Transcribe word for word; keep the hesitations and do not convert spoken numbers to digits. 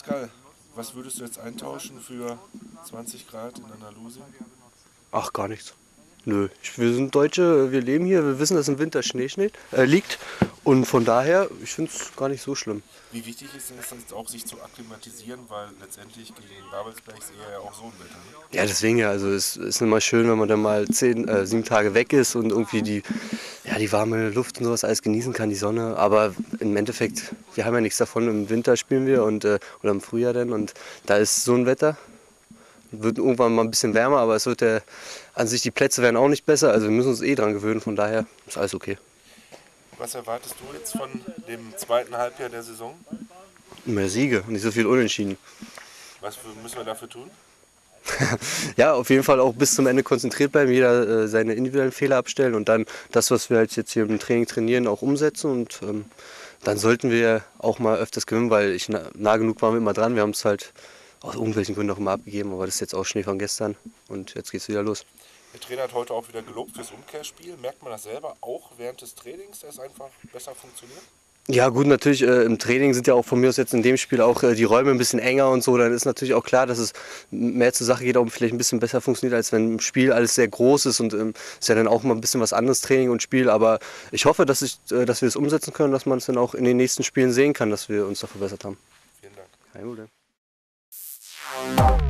Pascal, was würdest du jetzt eintauschen für zwanzig Grad in Andalusien? Ach, gar nichts. Nö, ich, wir sind Deutsche, wir leben hier, wir wissen, dass im Winter Schnee schneet, äh, liegt. Und von daher, ich finde es gar nicht so schlimm. Wie wichtig ist es jetzt auch, sich zu akklimatisieren, weil letztendlich gegen Babelsberg ist eher ja auch so ein Wetter. Ne? Ja, deswegen ja, also es ist immer schön, wenn man dann mal zehn, äh, sieben Tage weg ist und irgendwie die, ja, die warme Luft und sowas alles genießen kann, die Sonne. Aber im Endeffekt, wir haben ja nichts davon, im Winter spielen wir und, äh, oder im Frühjahr dann und da ist so ein Wetter. Wird irgendwann mal ein bisschen wärmer, aber es wird ja, an sich die Plätze werden auch nicht besser, also wir müssen uns eh dran gewöhnen, von daher ist alles okay. Was erwartest du jetzt von dem zweiten Halbjahr der Saison? Mehr Siege, nicht so viel Unentschieden. Was müssen wir dafür tun? Ja, auf jeden Fall auch bis zum Ende konzentriert bleiben, jeder äh, seine individuellen Fehler abstellen und dann das, was wir halt jetzt hier im Training trainieren, auch umsetzen und ähm, dann sollten wir auch mal öfters gewinnen, weil ich nah, nah genug waren wir immer dran, wir haben es halt aus irgendwelchen Gründen auch immer abgegeben, aber das ist jetzt auch Schnee von gestern und jetzt geht's wieder los. Der Trainer hat heute auch wieder gelobt fürs Umkehrspiel. Merkt man das selber auch während des Trainings, dass es einfach besser funktioniert? Ja gut, natürlich äh, im Training sind ja auch von mir aus jetzt in dem Spiel auch äh, die Räume ein bisschen enger und so, dann ist natürlich auch klar, dass es mehr zur Sache geht, auch vielleicht ein bisschen besser funktioniert, als wenn im Spiel alles sehr groß ist und ähm, ist ja dann auch mal ein bisschen was anderes Training und Spiel, aber ich hoffe, dass, ich, äh, dass wir es umsetzen können, dass man es dann auch in den nächsten Spielen sehen kann, dass wir uns da verbessert haben. Vielen Dank. Kein Problem.